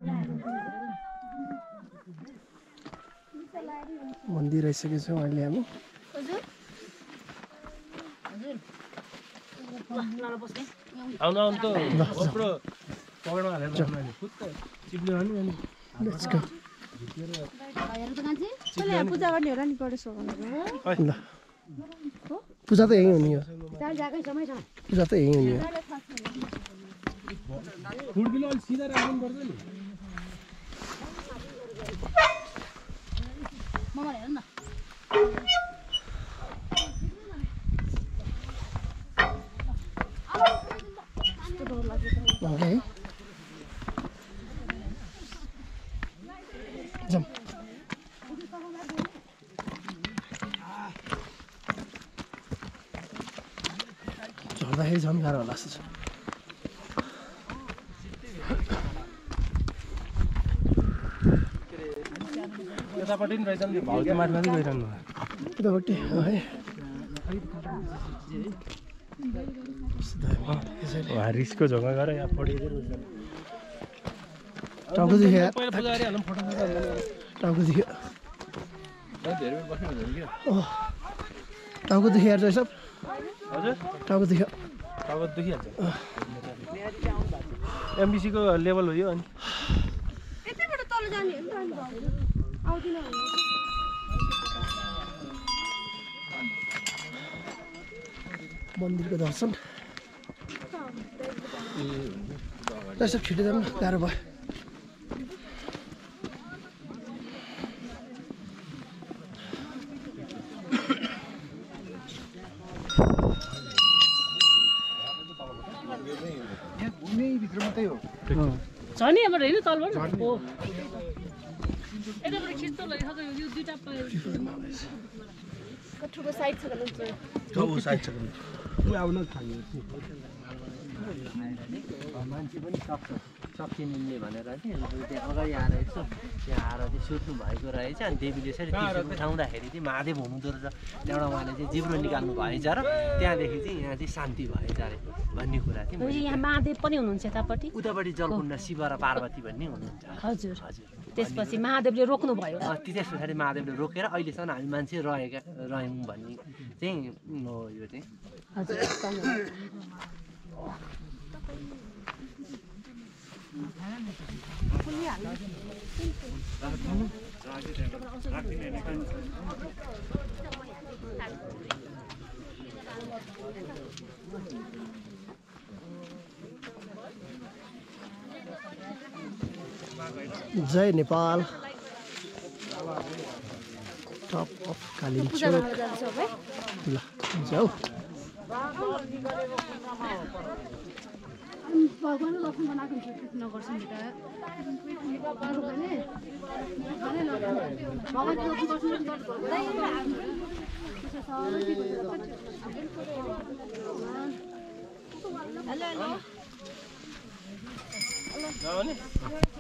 मन्दिर आइसकेछौँ अहिले हामी। Let's go. पूजा गर्ने होला नि गणेश भगवानको। ल पूजा त यहीँ हुने हो। पूजा त यहीँ हुने हो। Okay. Jump. चढ्दाखेरि झन् गाह्रो होला जस्तो छ। यतापट्टि नि रहेछ नि भाउ त माथि माथि गइरहनु भयो। उतापट्टि है रिसको झोगा गरेर यहाँ पढेको टाउको दुख्यो पहिला पूजा गरिहालौँ फोटो टाउको दुख्यो धेरै बेर बस्नु हुँदैन क्या टाउको दुख्यो यार सब हजुर टाउको दुख्यो टाउको दुखिहाल्छ एमबिसीको लेभल हो यो अनि यतैबाट तल जाने हो नि आउँदिन मन्दिरको दर्शन यसो छिटो जानु गाह्रो भयो छ नि यहाँबाट होइन तलबाट हो यताबाट खिच्दो लैसक्यो यो दुईटा कठुको साइड छ भने मान्छे पनि सकिने भनेर चाहिँ त्यहाँ अगाडि आएर यसो त्यहाँ आएर चाहिँ सुत्नु भएको रहेछ अनि देवीले यसरी उठाउँदाखेरि चाहिँ महादेव हुनुहुँदो रहेछ त्यहाँबाट उहाँले चाहिँ जिब्रो निकाल्नु भएछ र त्यहाँदेखि चाहिँ यहाँ चाहिँ शान्ति भएछ अरे भन्ने कुरा चाहिँ यहाँ महादेव पनि हुनुहुन्छ यतापट्टि उतापट्टि जलकुण्ड शिव र पार्वती भन्ने हुनुहुन्छ हजुर हजुर त्यसपछि महादेवले रोक्नु भयो त्यस पछाडि महादेवले रोकेर अहिलेसम्म हामी मान्छे रह्यौँ भन्ने चाहिँ हो यो चाहिँ हजुर जय नेपाल टप अफ कालिम्पोङ ल जाऊ भगवान दर्शन बनाएको हुन्छ नगर्छौँ नि हेलो